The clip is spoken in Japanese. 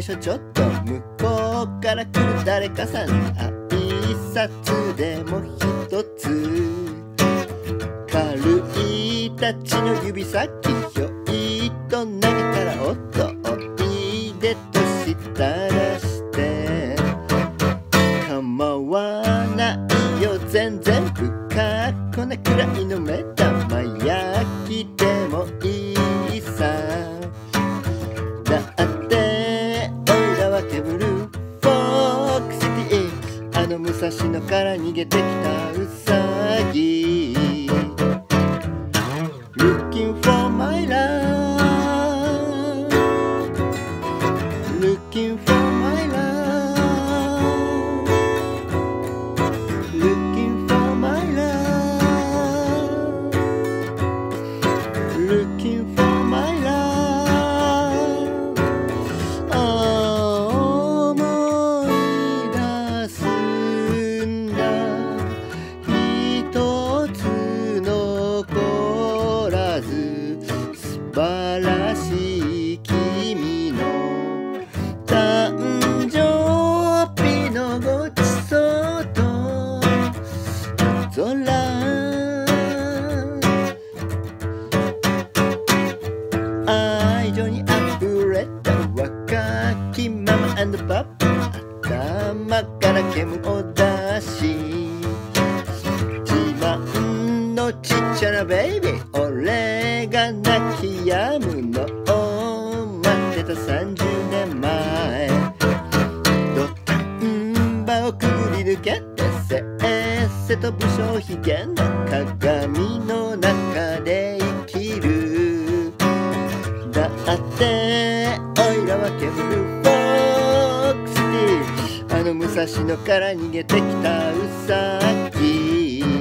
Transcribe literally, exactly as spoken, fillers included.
しょ。ちょっと向こうから来る誰かさんに挨拶でも一つ。軽いタッチの指先ひょいっと投げたらおっとおいでとしたらして構わないよ全然不格好なくらいの目玉焼きでもいいさ。だっておいらはケブルフォークシティあの武蔵野から逃げてきたウサギ。Looking for my love Looking for my love Looking for my love Looking for my love 思い出すんだ一つ残らず素晴らしい君の誕生日のごちそうと空愛情にあふれた若きママ&パパ頭から煙を出し自慢のちっちゃなベイビー俺が泣き止むのを待ってたさんじゅうねんまえ土壇場をくぐり抜けてせっせと武将髭の鏡の中で生きる。だっておいらはケブルフォークシティあの武蔵野から逃げてきたウサギ。